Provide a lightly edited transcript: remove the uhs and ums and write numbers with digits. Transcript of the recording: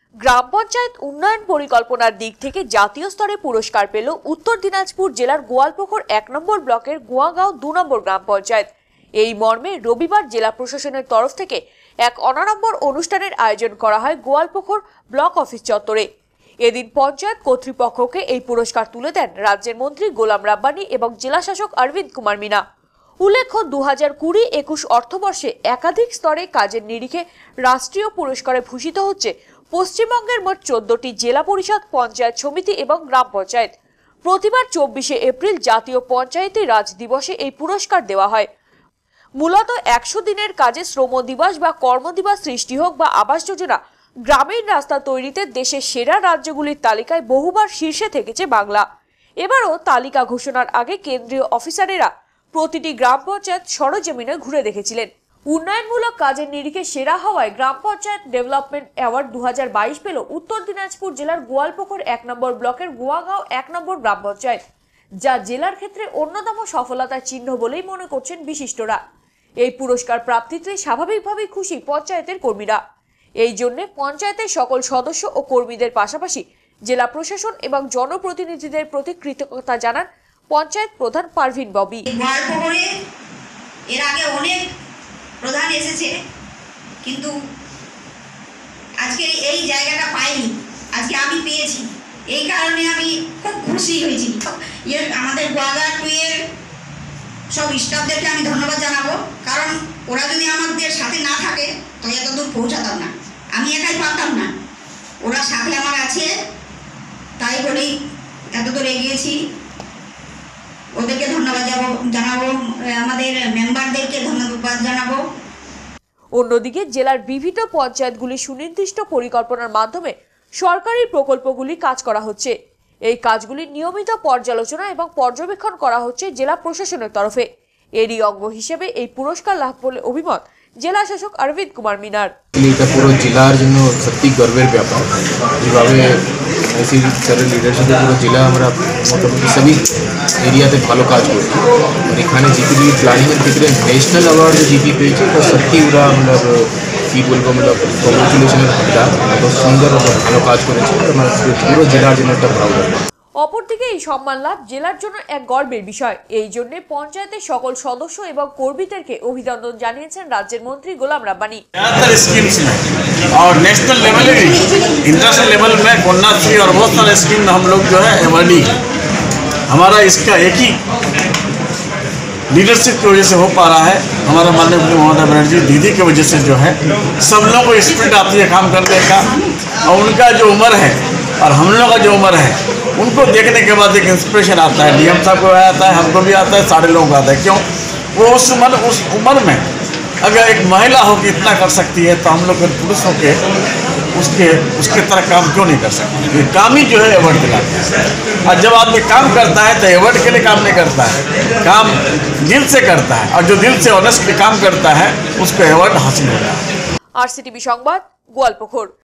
গ্রাম পঞ্চায়েত উন্নয়ন পরিকল্পনার দিক থেকে জাতীয় স্তরে পুরস্কার পেল উত্তর দিনাজপুর জেলার গোয়ালপুকুর ১ নম্বর ব্লকের গোয়াগাঁও ২ নম্বর গ্রাম পঞ্চায়েত। এই মর্মে রবিবার জেলা প্রশাসনের তরফ থেকে এক অনাড়ম্বর অনুষ্ঠানের আয়োজন করা হয় গোয়ালপুকুর ব্লক অফিস চত্বরে। এদিন পঞ্চায়েত কর্তৃপক্ষকে এই পুরস্কার তুলে দেন রাজ্যের মন্ত্রী গোলাম রাব্বানি এবং জেলা শাসক অরবিন্দ কুমার মিনা। উল্লেখ্য, ২০২০-২১ অর্থবর্ষে একাধিক স্তরে কাজের নিরিখে রাষ্ট্রীয় পুরস্কারে ভূষিত হচ্ছে পশ্চিমবঙ্গের মোট ১৪টি জেলা পরিষদ, পঞ্চায়েত সমিতি এবং গ্রাম পঞ্চায়েত। প্রতিবার ২৪শে এপ্রিল জাতীয় পঞ্চায়েতি রাজ দিবসে এই পুরস্কার দেওয়া হয়। মূলত ১০০ দিনের কাজে শ্রম দিবস বা কর্মদিবস সৃষ্টি হোক বা আবাস যোজনা, গ্রামীণ রাস্তা তৈরিতে দেশের সেরা রাজ্যগুলির তালিকায় বহুবার শীর্ষে থেকেছে বাংলা। এবারও তালিকা ঘোষণার আগে কেন্দ্রীয় অফিসারেরা প্রতিটি গ্রাম পঞ্চায়েত সরজমিনে ঘুরে দেখেছিলেন। উন্নয়নমূলক কাজের নিরিখে সেরা হওয়ায় গ্রাম পঞ্চায়েত ডেভেলপমেন্ট অ্যাওয়ার্ড ২০২২ পেল উত্তর দিনাজপুর জেলার গোয়ালপুকুর ১ নম্বর ব্লকের গোয়াগাঁও ১ নম্বর গ্রাম পঞ্চায়েত, যা জেলার ক্ষেত্রে অন্যতম সফলতার চিহ্ন বলেই মনে করছেন বিশিষ্টরা। এই পুরস্কার প্রাপ্তিতে স্বাভাবিকভাবেই খুশি পঞ্চায়েতের কর্মীরা। এই জন্য পঞ্চায়েতের সকল সদস্য ও কর্মীদের পাশাপাশি জেলা প্রশাসন এবং জনপ্রতিনিধিদের প্রতি কৃতজ্ঞতা জানান পঞ্চায়েত প্রধান পারভিন ববি। এর আগে অনেক প্রধান এসেছে, কিন্তু আজকে এই জায়গাটা পাইনি, আজকে আমি পেয়েছি। এই কারণে আমি খুব খুশি হয়েছি। আমাদের গোয়াগাঁও 2 এর সব স্টাফদেরকে আমি ধন্যবাদ জানাবো, কারণ ওরা যদি আমাদের সাথে না থাকে তো এত দূর পৌঁছাতাম না, আমি একাই পারতাম না। ওরা সাথে আমার আছে, তাই বলেই এত দূর এগিয়েছি। ওদেরকে ধন্যবাদ জানাবো, আমাদের মেম্বারদেরকে ধন্যবাদ জানাবো। অন্যদিকে জেলার বিভিন্ন পঞ্চায়েতগুলি সুনির্দিষ্ট পরিকল্পনার মাধ্যমে সরকারি প্রকল্পগুলি কাজ করা হচ্ছে। এই কাজগুলি নিয়মিত পর্যালোচনা এবং পর্যবেক্ষণ করা হচ্ছে জেলা প্রশাসনের তরফে। এরই অঙ্গ হিসেবে এই পুরস্কার লাভ বলে অভিমত জেলা শাসক অরবিন্দ কুমার মিনার। এটা পুরো জেলার জন্য সত্যি গর্বের ব্যাপার। যেভাবে এসি স্যারের লিডারশিপে পুরো জেলা আমরা মোটামুটি সবই এরিয়াতে ভালো কাজ করছি। আর এখানে জিপি প্ল্যানিংয়ের ক্ষেত্রে ন্যাশনাল অ্যাওয়ার্ড জিপি পেয়েছে, তো সত্যি ওরা কি বলবো কংগ্রেচুলেশনের হকদার। এত সুন্দর ভালো কাজ করেছে, আমার পুরো জেলার জন্য একটা প্রাউড। অপরদিকে এই সম্মান লাভ জেলার জন্য এক গর্বের বিষয়। এই জন্য পঞ্চায়েতের সকল সদস্য এবং কর্মীদেরকে অভিনন্দন জানিয়েছেন রাজ্যের মন্ত্রী গোলাম রাব্বানি। और नेशनल लेवल इंटरनेशनल लेवल में कन्याश्री और बहुत सारे स्कीम हम लोग जो है अवॉर्डी, हमारा इसका एक ही लीडरशिप की वजह से हो पा रहा है। हमारा माननीय मुख्यमंत्री ममता बनर्जी दीदी की वजह से जो है सब लोगों को स्पिरिट आती है काम करने का, और उनका जो उम्र है और हम लोगों का जो उम्र है उनको देखने के बाद एक इंस्पिरेशन आता है। डीएम साहब को आता है, हमको भी आता है, सारे लोगों को आता है। क्यों? वो उस उम्र में अगर एक महिला हो के इतना कर सकती है, तो हम लोग पुरुष हो के उसके तरह काम क्यों नहीं कर सकते? ये काम ही जो है अवार्ड दिलाता है। और जब आदमी काम करता है तो अवार्ड के लिए काम नहीं करता है, काम दिल से करता है, और जो दिल से ऑनेस्टली काम करता है उसको अवार्ड हासिल होता है। आरसीटीवी সংবাদ, গোয়ালপুকুর।